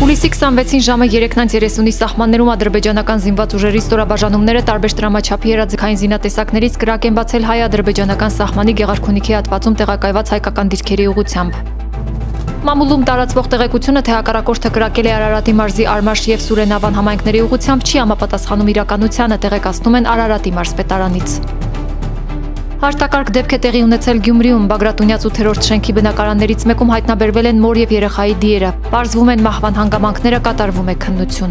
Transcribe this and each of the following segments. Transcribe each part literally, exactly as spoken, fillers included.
Հուլիսի քսանվեցին ժամը երեքն երեսունի սահմաններում ադրբեջանական զինված ուժերի ստորաբաժանումները տարբեր տրամաչափի երազքային զինատեսակներից կրակ են բացել հայ-ադրբեջանական սահմանի Գեղարքունիքի հատվածում տեղակայված հայկական դիրքերի ուղղությամբ։ Մամուլում տարածվող տեղեկությունը, թե հակառակորդը կրակել է Արարատի մարզի Արմաշ և Սուրենավան համայնքների ուղղությամբ, չի համապատասխանում իրականությանը, տեղեկացնում են Արարատի մարզպետարանից։ Հարտակարգ դեպք է տեղի ունեցել Գյումրիում, Բագրատունյաց ութերորդ շենքի բնակարաններից մեկում հայտնաբերվել են մոր և երեխայի դիերը, պարզվում են մահվան հանգամանքները, կատարվում է քննություն։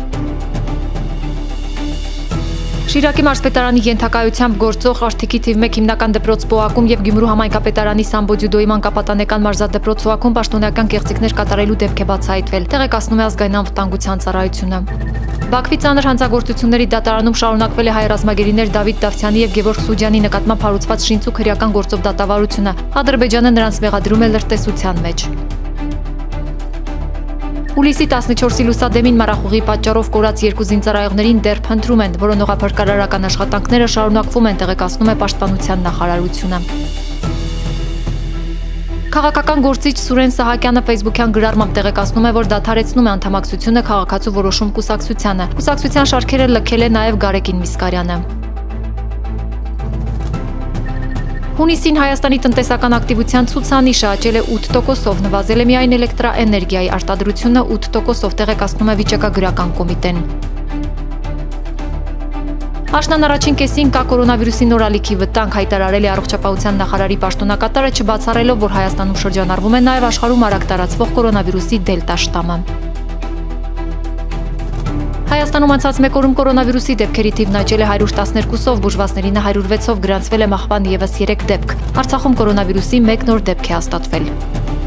Շիրակի մարզպետարանի ենթակայությամբ գործող Արտիքի թիվ մեկ հիմնական դպրոց Պոակում և Գյումրու համայնքապետարանի Սամբո ձյուդոյի մանկապատանեկան մարզադպրոց Պոակում պաշտոնական կեղծիքներ կատարելու դեպք է բացահայտվել, տեղեկացնում է ազգային անվտանգության ծառայությունը։ Բաքվի ծանր հանցագործությունների դատարանում շարունակվել է հայ ռազմագերիներ Դավիթ Դավթյանի և Գևորգ Սուջյանի նկատմամբ հարուցված շինծու քրեական գործով դատավարությունը, Ադրբեջանը նրանց մեղադրում է լրտեսության մեջ։ Հուլիսի տասնչորսի լուսադեմին մառախուղի պատճառով կորած երկու զինծառայողներին դեռ փնտրում են, որոնողափրկարարական աշխատանքները շարունակվում են, տեղեկացնում է Պաշտպանության նախարարությունը։ Քաղաքական գործիչ Սուրեն Սահակյանը ֆեյսբուքյան գրառմամբ տեղեկացնում է, որ դադարեցնում է անդամակցությունը քաղաքացու որոշում կուսակցությանը։ Կուսակցության շարքերը լքել է նաև Գարեգին Միսկարյանը։ Հունիսին Հայաստանի տնտեսական ակտիվության ցուցանիշը աճել է ութ տոկոսով, նվազել է միայն էլեկտրաէներգիայի արտադրությունը ութ տոկոսով, տեղեկացնում է վիճակագրական կոմիտեն։ Աշնան առաջին կեսին կա կորոնավիրուսի նոր ալիքի վտանգ, հայտարարել է առողջապահության նախարարի պաշտոնակատարը, չբացառելով, որ Հայաստանում շրջանառվում է նաև աշխարհում արագ տարածվող կորոնավիրուսի դելտա շտամը։ Հայաստանում անցած մեկ օրում կորոնավիրուսի դեպքերի թիվն աճել է հարյուր տասներկուսով, բուժվածներին հարյուր վեցով, գրանցվել է մահվան ևս երեք դեպք։ Արցախում կորոնավիրուսի մեկ նոր դեպք է հաստատվել։